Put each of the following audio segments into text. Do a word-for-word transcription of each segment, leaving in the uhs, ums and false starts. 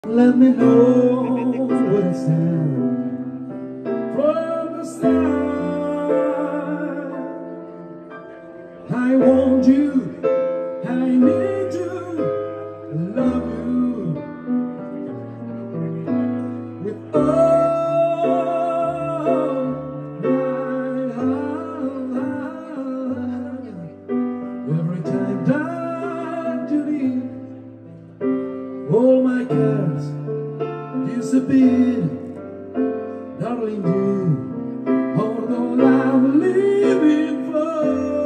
Let me know what it's time from the start. I want you, I need you, love you with all my heart. Every time that you leave, all my cares disappear, darling. You are the life I'm living for.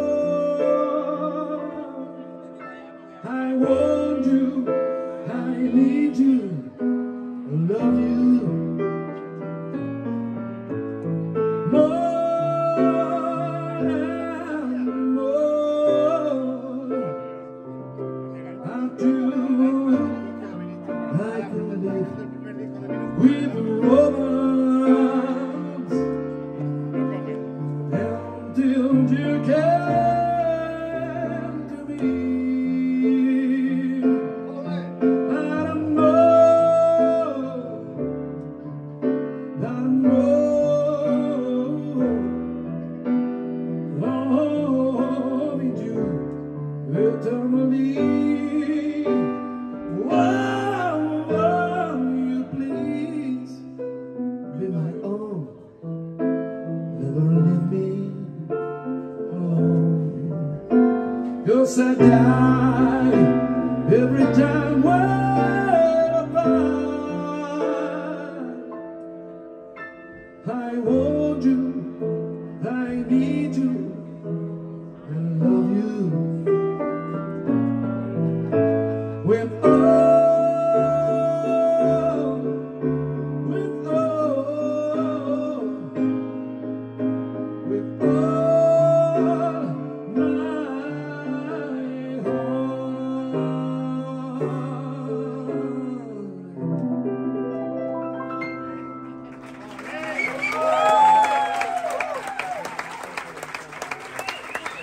I want you, I need you, love you more and more. I do. I can live with romance until you came to me. I don't know, I don't know, loving you eternally. Whoa, whoa, you please be my own, never leave me alone. 'Cause I die